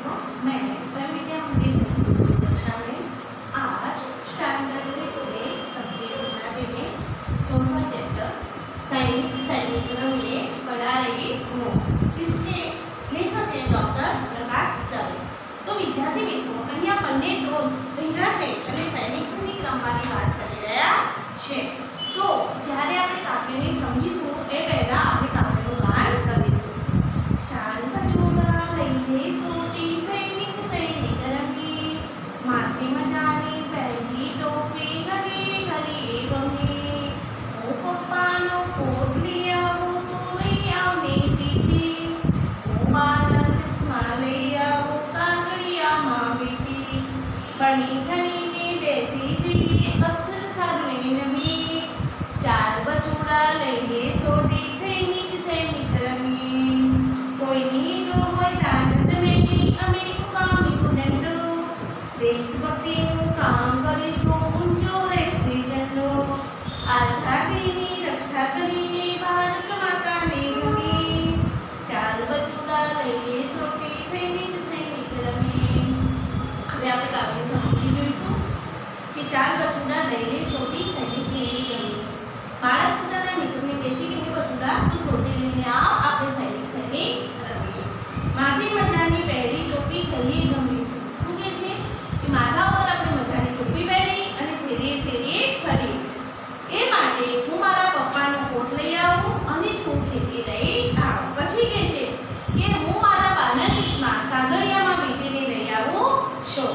मैं प्रेम विद्या मंदिर दूसरी कक्षा में आज स्टैंडर्ड 6 में सब्जेक्ट गुजराती में चौथा चैप्टर सैनिक सैनिक में पढ़ा रही हूँ। इसके लेखक है डॉक्टर प्रकाश दवे। तो विद्यार्थी मित्रों अहींया बंने दोस्त भેगा થઈ અને સૈનિક સૈનિક રમવાની વાત કરી રહ્યા છે। તો જ્યારે આપણે કાવ્યને સમજીશું એ પહેલા આપણે કાવ્યનું ગાન કરીશું। ચાલ બચુડા લઈને સોટી સૈનિક સૈનિક રમી માથે મજાની પહેરી ટોપી ઘડી ઘડી રમી ઓ પપ્પાનો કોટ લઈ આવો તો લઈ આવને સીધી ઓ મારા ચશ્મા લઈ આવો કાગળિયામાં વીટી બની ઠણીને બેસી જઈએ અક્ષર સામે નમી ચાર બચુડા લઈને સોટી સૈનિક સૈનિક રમી કોઈની નો હોય દાનત મેલી અમે મુકામીશું દંડો દેશભક્તિનું કામ કરીશું ઊંચો રહેશે ઝંડો આઝાદીની રક્ષા કરીને ભારત માતાને ગમી ચાર બચુડા લઈને સોટી સૈનિક સૈનિક રમી। હવે આપણે કાવ્ય સમજી જોઈશું કે ચાર બચુડા લઈને સોટી સૈનિક સૈનિક રમી। બાળક પોતાના મિત્રને કહે છે કે હે બચુડા તું સોટી લઈને આવ આપણે સૈનિક સૈનિક રમીએ। માથે મજાની પહેરી ટોપી કરીએ ગમી। શું કહે છે કે માથા ઉપર આપણે મજાની ટોપી પહેરી અને શેરીએ શેરીએ ફરી એ માટે હું મારા પપ્પાનો કોટ લઈ આવું અને તું શેરી લઈ આવ। પછી કહે છે કે હું મારા બાના ચશ્મા કાગળિયામાં વીંટીને લઈ આવું છું।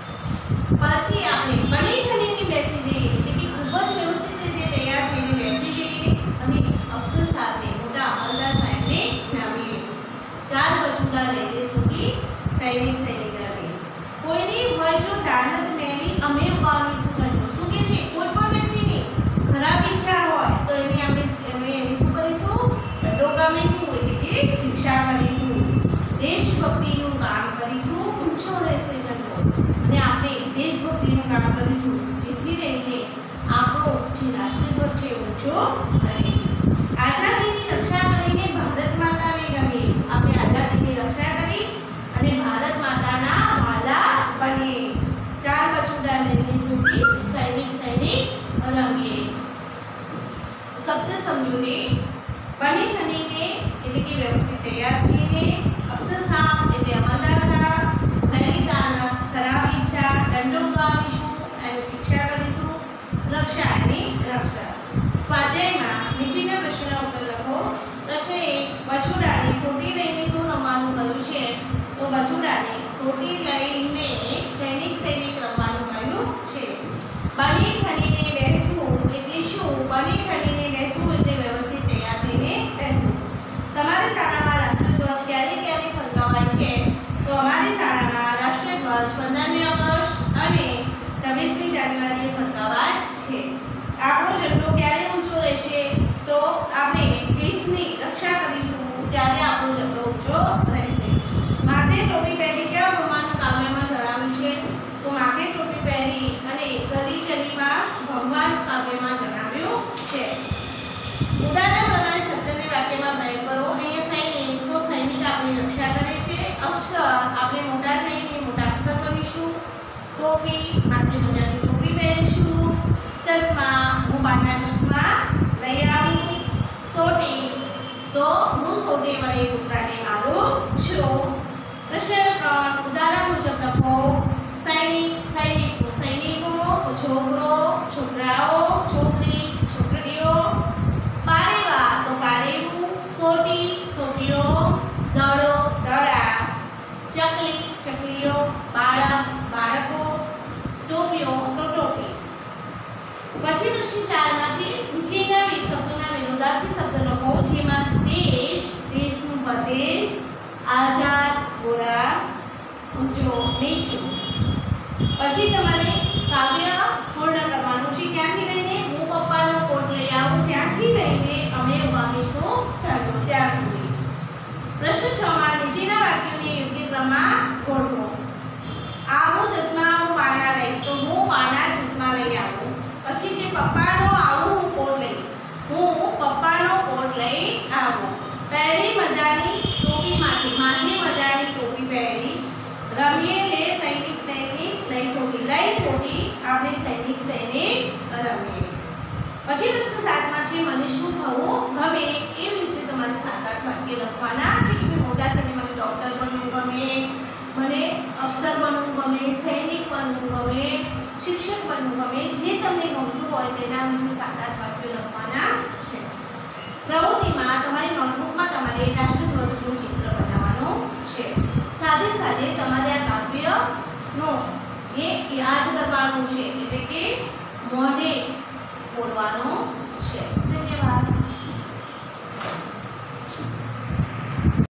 પછી આપણે બની ઠણીને બેસી જઈએ એટલે કે ખૂબ જ વ્યવસ્થિત રીતે તૈયાર થઈને બેસી જઈએ અને અફસર સાથે મોટા અમલદાર સાહેબને નમીએ। ચાર બચુડા લઈને સોટી સૈનિક સૈનિક રમી કોઈની હોય જો દાનત મેલી અમે ઉગાવીશું દંડો। શું કે છે કોઈ પણ વ્યક્તિની ખરાબ ઈચ્છા હોય તો એની એની શું કરીશું દંડો ઉગાવીશું એટલે કે શિક્ષા કરીશું દેશભક્તિનું કામ કરીશું ઊંચો રહેશે ઝંડો અને આપણે દેશભક્તિનું કામ કરીશું જેથી કરીને આપણો જે રાષ્ટ્રધ્વજ છે ઊંચો રહે। આઝાદીની રક્ષા કરીને ભારત માતાને ગમે આપણે આઝાદીની રક્ષા કરી અને ભારત માતાના વાલા બનીએ। ચાર બચુડા લઈને સોટી સૈનિક સૈનિક રમીએ। શબ્દ સમૂહને બની ઠણીને એટલે કે વ્યવસ્થિત તૈયાર થઈને અફસર સાહેબ એટલે અમલદાર સાહેબ ખરી દાનત ખરાબ ઈચ્છા દંડો ઉગાવીશું અને શિક્ષા કરીશું રક્ષા એની રક્ષા। સ્વાધ્યાયમાં નીચેના પ્રશ્નના ઉત્તર લખો। પ્રશ્ન 1 બચુડાની સોટી લઈને શું રમવાનું કહ્યું છે તો બચુડાની સોટી લઈને સૈનિક સૈનિક રમવાનું કહ્યું છે। બની ઠણીને બેસવું એટલે શું બની ઠણીને બેસવું એટલે વ્યવસ્થિત તૈયાર થઈને બેસવું। તમારી શાળામાં રાષ્ટ્રધ્વજ ક્યારે ક્યારે ફરકાવાય છે તો અમારી શાળામાં રાષ્ટ્રધ્વજ 15મી ઓગસ્ટ અને 26મી જાન્યુઆરીએ ફરકાવાય છે। આપણો ઝંડો ક્યારે ઊંચો રહેશે તો આપણે દેશની રક્ષા કરીશું ત્યારે આપણો ઝંડો ઊંચો રહેશે। માથે ટોપી પહેરી કેવા ભગવાનના કાવ્યમાં જણાવ્યું છે તો માથે ટોપી પહેરી અને ગલી ગલીમાં ભગવાન કાવ્યમાં જણાવ્યું છે। ઉદાહરણ પ્રમાણે શબ્દને વાક્યમાં પ્રયોગ કરો। અહીંયા સૈનિક તો સૈનિક આપણી રક્ષા કરે છે। અક્ષર આપણે મોટા થઈને મોટા અક્ષર બનીશું। ટોપી માથે મજાની ટોપી પહેરીશું। ચશ્મા હું બારના ચશ્મા લઈ આવું। સોટી તો હું સોટી વડે કૂતરાને મારું છું। પ્રશ્ન 3 ઉદાહરણ મુજબ લખો। સૈનિક સૈનિકો સૈનિકો છોકરો છોકરાઓ છોકરી છોકરીઓ પારેવા તો પારેવું સોટી સોટીઓ દડો દડા ચકલી ચકલીઓ બાળક બાળકો ટોપીઓ તો ટોપી। પછી પ્રશ્ન 4 માંથી નીચેના શબ્દોના વિરોધાર્થી શબ્દ લખો જેમાં દેશ દેશનું પ્રદેશ આઝાદ ગોળા ઊંચો નીચો। પછી તમારે કાવ્ય પૂર્ણ કરવાનું છે। ક્યાંથી લઈને હું પપ્પાનો કોટ લઈ આવું ત્યાંથી લઈને અમે ઉગામીશું દંડો ત્યાં સુધી। પ્રશ્ન 6 માં નીચેના વાક્યોને યોગ્ય ક્રમમાં ગોઠવો। આવું ચશ્મા હું બાના લઈ તો હું બાના ચશ્મા લઈ આવું। પછી જે પપ્પાનો આવું હું કોટ લઈ હું પપ્પાનો કોટ લઈ આવું। પહેરી મજાની ટોપી માથે મજાની ટોપી પહેરી અમે સૈનિક સૈનિક રમે. પછી પ્રશ્ન 7 માં છે મને શું થવું ગમે એ વિશે તમારે 7-8 વાક્ય લખવાના છે કે મોટા થઈને મને ડોક્ટર બનવું ગમે, મને અફસર બનવું ગમે, સૈનિક બનવું ગમે, શિક્ષક બનવું ગમે, જે તમને ગમતું હોય તેના વિશે 7-8 વાક્યો લખવાના છે. પ્રવૃત્તિમાં તમારી નોટબુકમાં તમારે રાષ્ટ્રધ્વજનું ચિત્ર બનાવવાનું છે. સાથે સાથે તમારે આ કાવ્યનો એ યાદ કરવાનું છે એટલે કે મોઢે બોલવાનું